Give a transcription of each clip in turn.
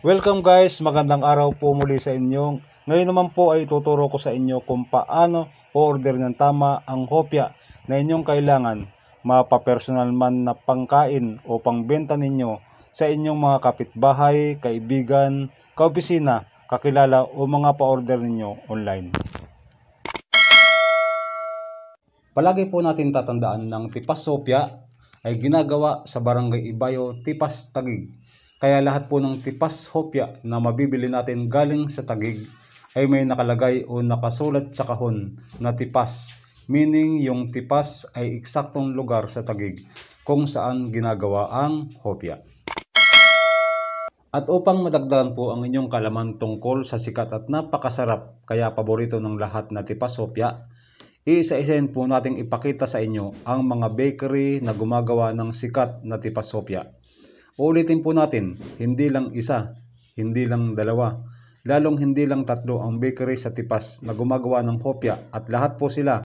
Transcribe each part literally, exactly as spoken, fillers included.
Welcome guys, magandang araw po muli sa inyong. Ngayon naman po ay tuturo ko sa inyo kung paano o-order ng tama ang hopya na inyong kailangan, mapapersonal man na pangkain o pangbenta ninyo sa inyong mga kapitbahay, kaibigan, kaopisina, kakilala o mga pa-order ninyo online. Palagi po natin tatandaan ng Tipas hopya ay ginagawa sa Barangay Ibayo, Tipas, Taguig. Kaya lahat po ng Tipas hopya na mabibili natin galing sa Taguig ay may nakalagay o nakasulat sa kahon na Tipas, meaning yung Tipas ay eksaktong lugar sa Taguig kung saan ginagawa ang hopya. At upang madagdagan po ang inyong kalaman tungkol sa sikat at napakasarap kaya paborito ng lahat na Tipas hopya, Iisa-isahin po nating ipakita sa inyo ang mga bakery na gumagawa ng sikat na Tipas hopya. Uulitin po natin, hindi lang isa, hindi lang dalawa, lalong hindi lang tatlo ang bakery sa Tipas na gumagawa ng hopya at lahat po sila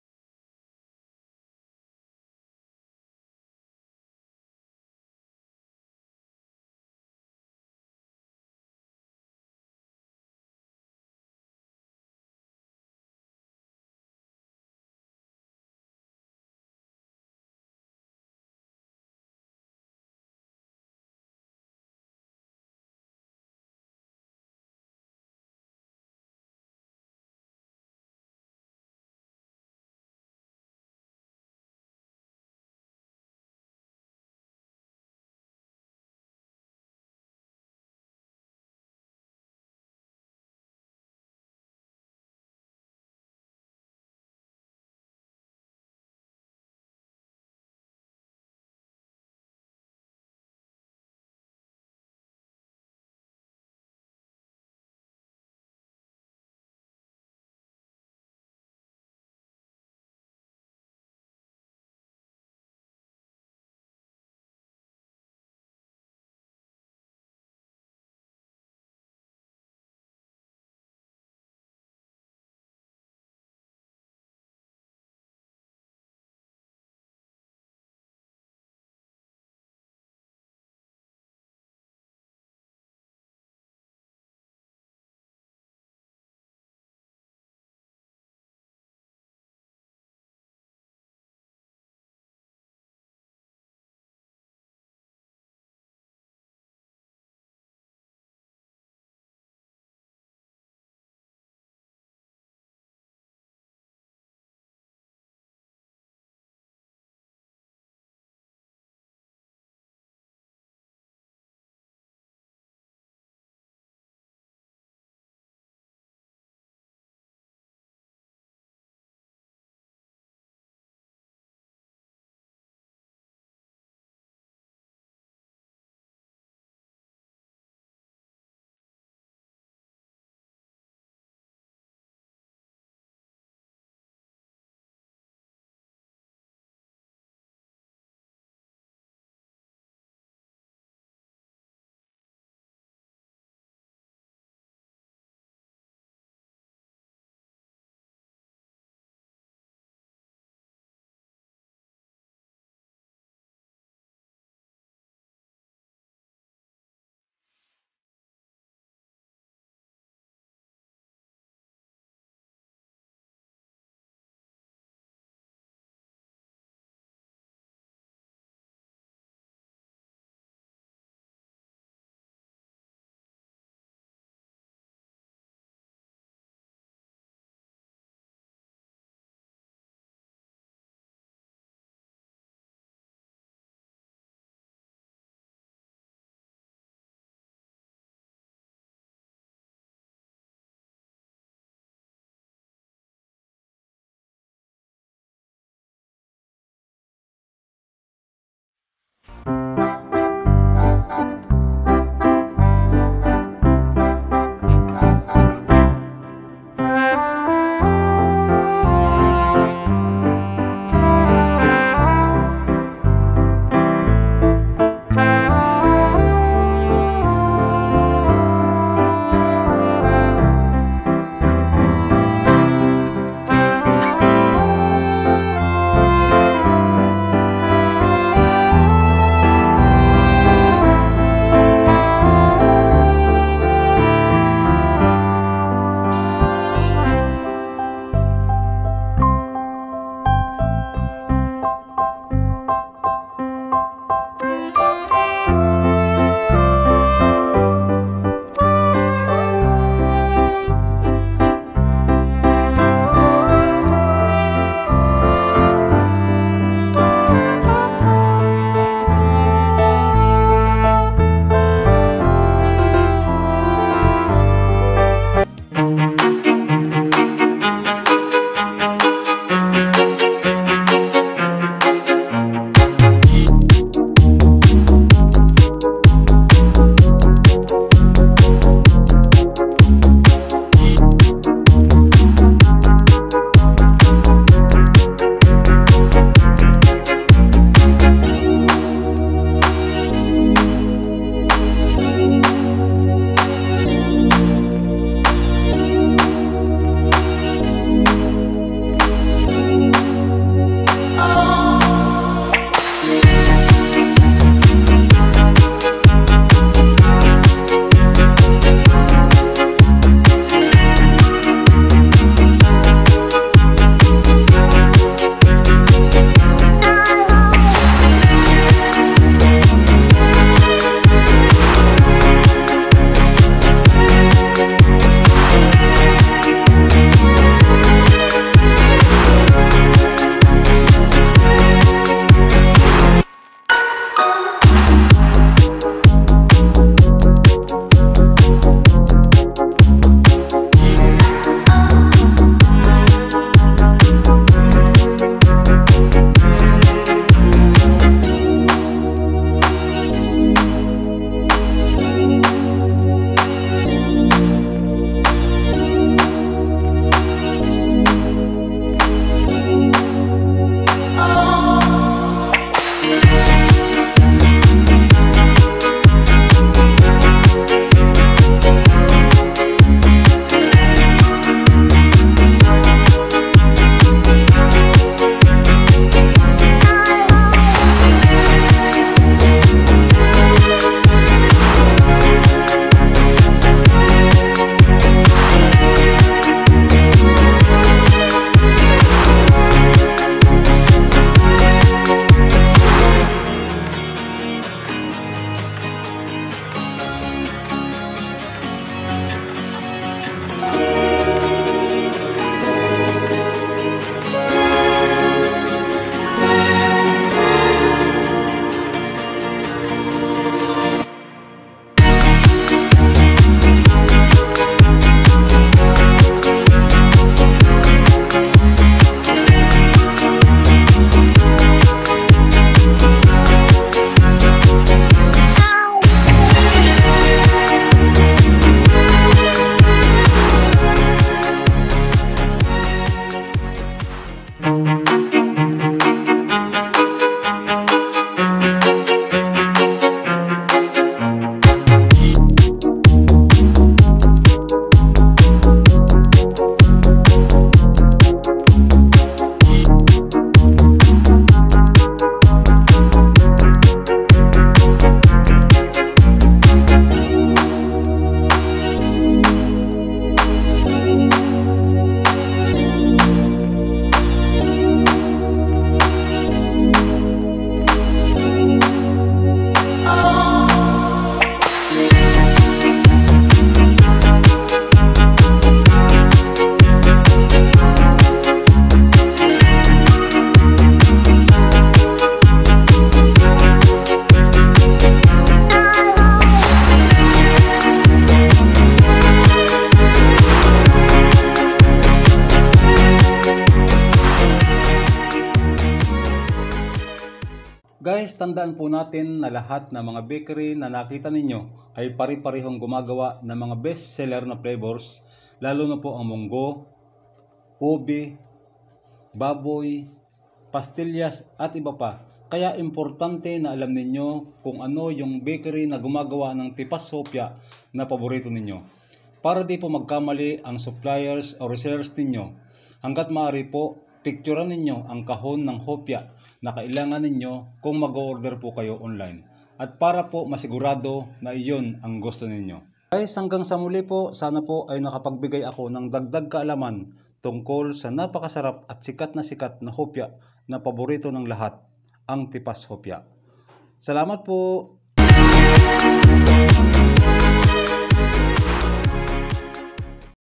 Guys, tandaan po natin na lahat ng mga bakery na nakita ninyo ay pari-parihong gumagawa ng mga best seller na flavors, lalo na po ang munggo, ubi, baboy, pastillas at iba pa. Kaya importante na alam ninyo kung ano yung bakery na gumagawa ng Tipas Hopia na paborito ninyo, para di po magkamali ang suppliers o resellers ninyo. Hanggat maaari po, picturean ninyo ang kahon ng hopia na kailangan ninyo kung mag-order po kayo online, at para po masigurado na iyon ang gusto ninyo. Guys, hanggang sa muli po, sana po ay nakapagbigay ako ng dagdag kaalaman tungkol sa napakasarap at sikat na sikat na hopia na paborito ng lahat, ang Tipas Hopia. Salamat po!